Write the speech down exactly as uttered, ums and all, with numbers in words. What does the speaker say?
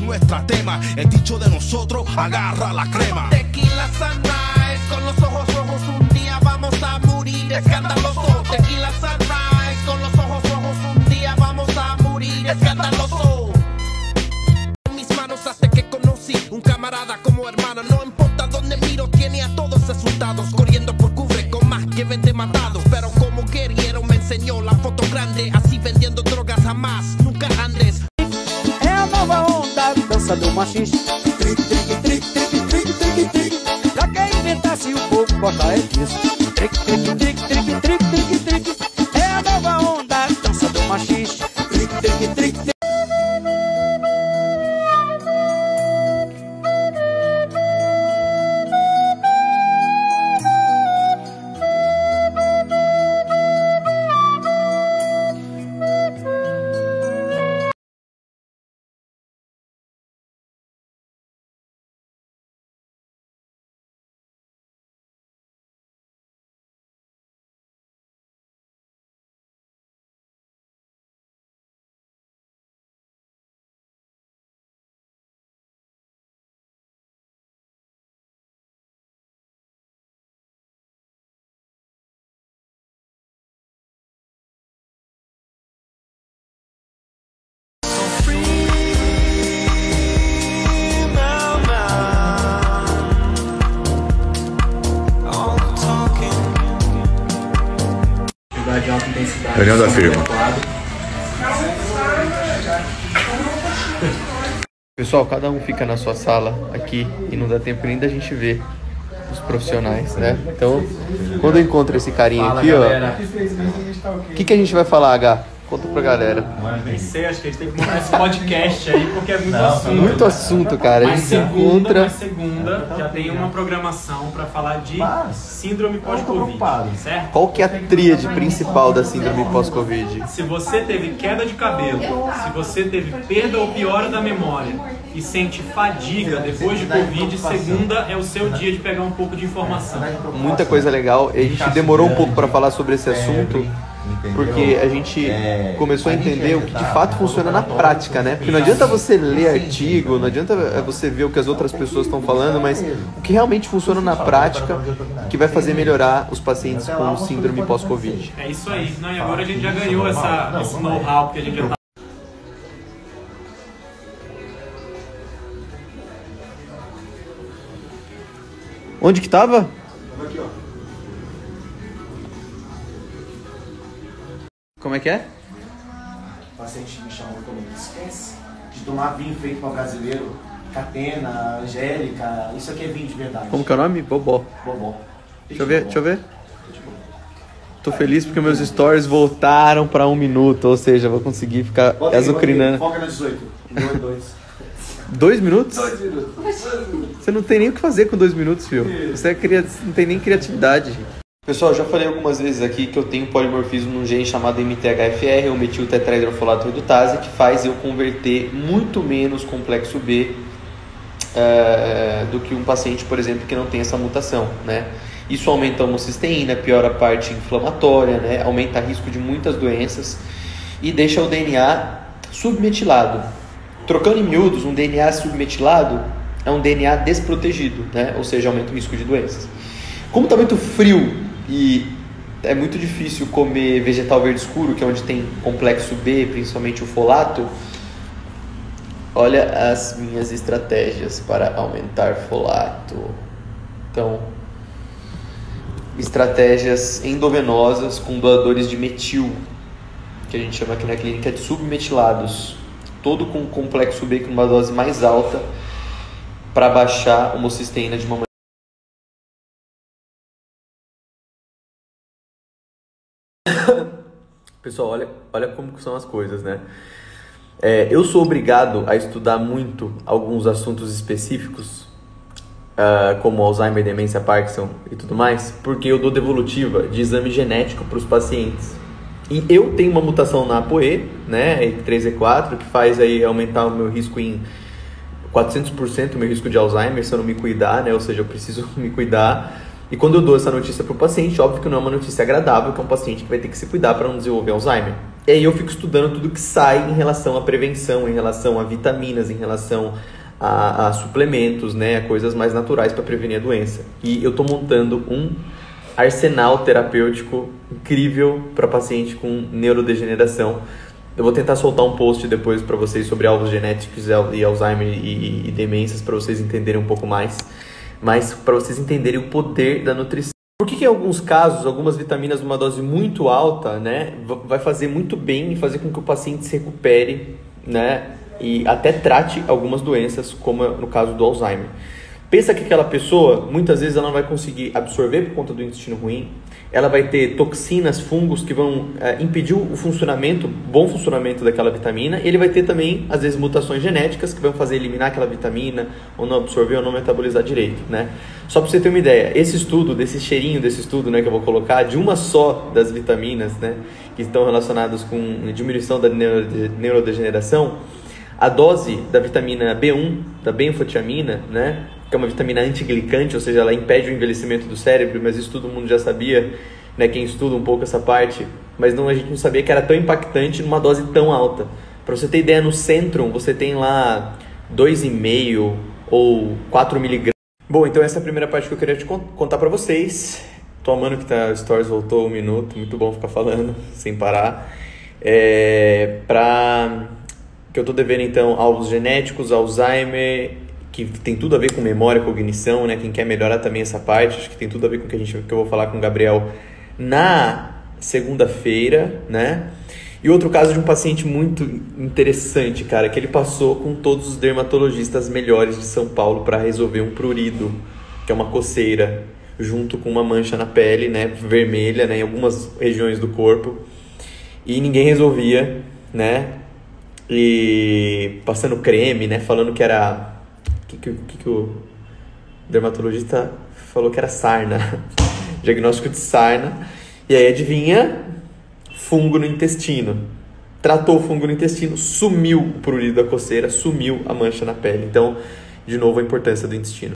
nuestra tema. El dicho de nosotros, agarra la crema. Tequila sunrise, con los ojos rojos un día vamos a morir escandaloso. Tequila sunrise, con los ojos rojos un día vamos a morir escandaloso. En mis manos hasta que conocí un camarada como hermano. No importa dónde miro, tiene a todos asustados, corriendo por cubre con más que veinte matados. Pero como guerrero me enseñó la foto grande, así vendiendo drogas jamás, nunca andes. É a nova onda, dança do machista. Tric, tric, tric, tric, tric, tric, tric. Pra quem inventasse o povo gosta é disso. Tric, tric, tric, tric, tric, tric, tric. É a nova onda, dança do machista. Tric, tric, tric, tric. Reunião da firma. Pessoal, cada um fica na sua sala aqui e não dá tempo nem da gente ver os profissionais, né? Então, quando eu encontro esse carinha aqui, ó, o que, que a gente vai falar, H? Conta pra galera. Nem sei, acho que a gente tem que montar esse podcast aí, porque é muito não, assunto. Muito assunto, cara. A gente se encontra... Mas segunda já tem uma programação pra falar de síndrome pós-Covid, certo? Qual que é a tríade principal da síndrome pós-Covid? Se você teve queda de cabelo, se você teve perda ou piora da memória e sente fadiga depois de Covid, segunda é o seu dia de pegar um pouco de informação. Muita coisa legal. A gente demorou um pouco pra falar sobre esse assunto, porque a gente começou a entender o que de fato funciona na prática, né? Porque não adianta você ler artigo, não adianta você ver o que as outras pessoas estão falando, mas o que realmente funciona na prática, que vai fazer melhorar os pacientes com síndrome pós-Covid. É isso aí. Não, e agora a gente já ganhou essa, esse know-how, porque a gente já tá... Onde que tava? Tava aqui, ó. Como é que é? O paciente me chamou também, esquece de tomar vinho feito para brasileiro, Catena, Angélica, isso aqui é vinho de verdade. Como que é o nome? Bobó. Bobó. Deixa eu ver, deixa eu ver. Tô feliz porque meus stories voltaram pra um minuto, ou seja, vou conseguir ficar azucrinando. Foca na dezoito. Dois, dois. Dois minutos? Dois minutos. Você não tem nem o que fazer com dois minutos, filho. Você é cria... não tem nem criatividade. Pessoal, eu já falei algumas vezes aqui que eu tenho polimorfismo num gene chamado M T H F R, ou metiltetrahidrofolato redutase, que faz eu converter muito menos complexo B uh, do que um paciente, por exemplo, que não tem essa mutação, né? Isso aumenta a homocisteína, piora a parte inflamatória, né? Aumenta o risco de muitas doenças e deixa o D N A submetilado. Trocando em miúdos, um D N A submetilado é um D N A desprotegido, né? Ou seja, aumenta o risco de doenças. Como está muito frio e é muito difícil comer vegetal verde escuro, que é onde tem complexo B, principalmente o folato, olha as minhas estratégias para aumentar folato. Então, estratégias endovenosas com doadores de metil, que a gente chama aqui na clínica de submetilados, todo com complexo B com uma dose mais alta para baixar a homocisteína de uma maneira. Pessoal, olha, olha como são as coisas, né? É, eu sou obrigado a estudar muito alguns assuntos específicos, uh, como Alzheimer, demência, Parkinson e tudo mais, porque eu dou devolutiva de exame genético para os pacientes. E eu tenho uma mutação na ApoE, né, E três E quatro, que faz aí aumentar o meu risco em quatrocentos por cento, o meu risco de Alzheimer, se eu não me cuidar, né? Ou seja, eu preciso me cuidar. E quando eu dou essa notícia para o paciente, óbvio que não é uma notícia agradável, que é um paciente que vai ter que se cuidar para não desenvolver Alzheimer. E aí eu fico estudando tudo que sai em relação à prevenção, em relação a vitaminas, em relação a, a suplementos, né, a coisas mais naturais para prevenir a doença. E eu estou montando um arsenal terapêutico incrível para paciente com neurodegeneração. Eu vou tentar soltar um post depois para vocês sobre alvos genéticos e Alzheimer e, e demências, para vocês entenderem um pouco mais. Mas para vocês entenderem o poder da nutrição. Por que que em alguns casos, algumas vitaminas numa dose muito alta, né, vai fazer muito bem e fazer com que o paciente se recupere, né, e até trate algumas doenças, como no caso do Alzheimer. Pensa que aquela pessoa, muitas vezes ela não vai conseguir absorver por conta do intestino ruim, ela vai ter toxinas, fungos que vão é, impedir o funcionamento, bom funcionamento daquela vitamina, e ele vai ter também, às vezes, mutações genéticas que vão fazer eliminar aquela vitamina, ou não absorver, ou não metabolizar direito, né? Só para você ter uma ideia, esse estudo, desse cheirinho desse estudo, né, que eu vou colocar, de uma só das vitaminas, né, que estão relacionadas com diminuição da neurodegeneração, a dose da vitamina B um, da benfotiamina, né, que é uma vitamina antiglicante, ou seja, ela impede o envelhecimento do cérebro, mas isso todo mundo já sabia, né, quem estuda um pouco essa parte, mas não, a gente não sabia que era tão impactante numa dose tão alta. Para você ter ideia, no Centrum você tem lá dois vírgula cinco ou quatro miligramas. Bom, então essa é a primeira parte que eu queria te contar para vocês. Tô amando que tá, o Stories voltou um minuto, muito bom ficar falando sem parar. É, pra... que eu tô devendo então alvos genéticos, Alzheimer, que tem tudo a ver com memória, cognição, né? Quem quer melhorar também essa parte, acho que tem tudo a ver com o que, a gente, que eu vou falar com o Gabriel na segunda-feira, né? E outro caso de um paciente muito interessante, cara, que ele passou com todos os dermatologistas melhores de São Paulo para resolver um prurido, que é uma coceira, junto com uma mancha na pele, né? Vermelha, né? Em algumas regiões do corpo. E ninguém resolvia, né? E passando creme, né? Falando que era... O que, que, que o dermatologista falou que era sarna. Diagnóstico de sarna. E aí, adivinha? Fungo no intestino. Tratou o fungo no intestino, sumiu o prurido da coceira, sumiu a mancha na pele. Então, de novo, a importância do intestino.